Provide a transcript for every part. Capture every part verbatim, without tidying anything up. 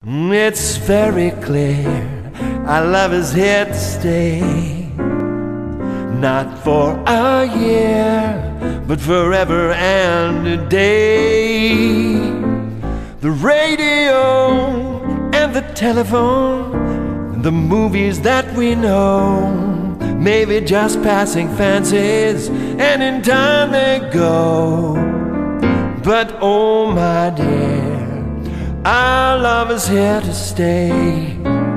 It's very clear our love is here to stay. Not for a year, but forever and a day. The radio and the telephone and the movies that we know may be just passing fancies, and in time they go. But oh my dear, our love is here to stay.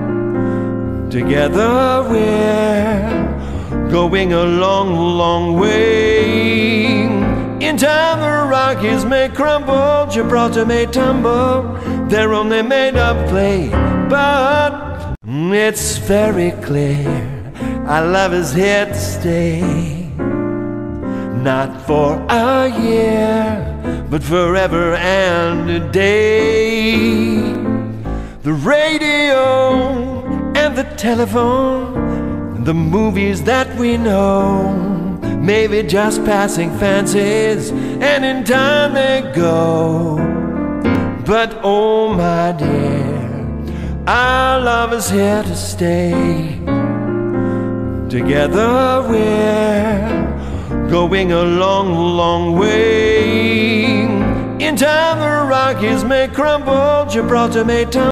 Together we're going a long, long way. In time the Rockies may crumble, Gibraltar may tumble, they're only made of clay. But it's very clear our love is here to stay. Not for a year, but forever and a day. The radio and the telephone and the movies that we know may be just passing fancies, and in time they go. But oh my dear, our love is here to stay. Together we're going a long, long way. In time the Rockies may crumble, Gibraltar may tumble.